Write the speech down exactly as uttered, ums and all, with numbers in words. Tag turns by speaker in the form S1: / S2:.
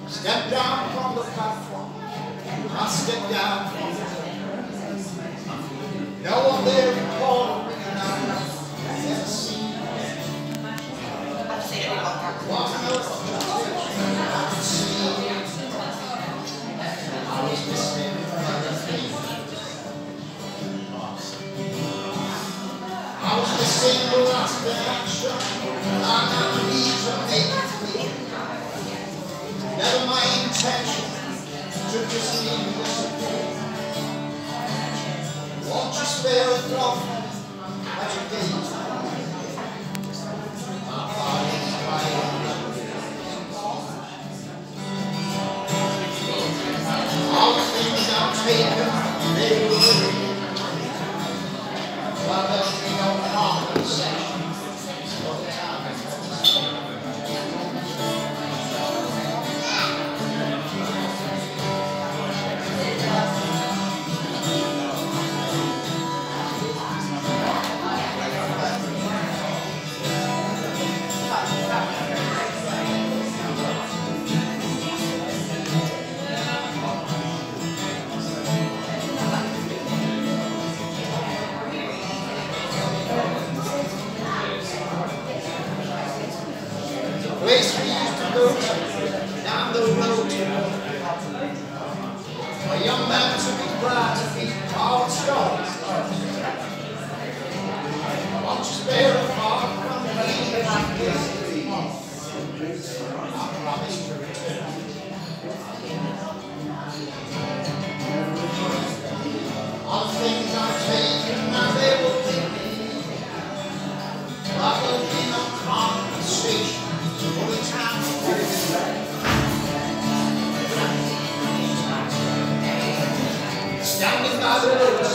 S1: Step down from the platform. I step down from the train. No one there recalled me and I've never seen.
S2: I've seen it before.
S1: One else I could see. I was missing other things. I was missing the last action. I now need to make it clear. Never my intention to just leave you disappear. Won't you spare a thought at your gate? My body is crying. All the things I've taken, they will remain. While there'll be no compensation for the time. Place we used to go to, down the road to a young man took his bride to meet all stars. Won't you spare a thought from me like this? I promise to return. All the things I've taken, now they will be me. But there'll be no compensation. All the time standing by the roadside.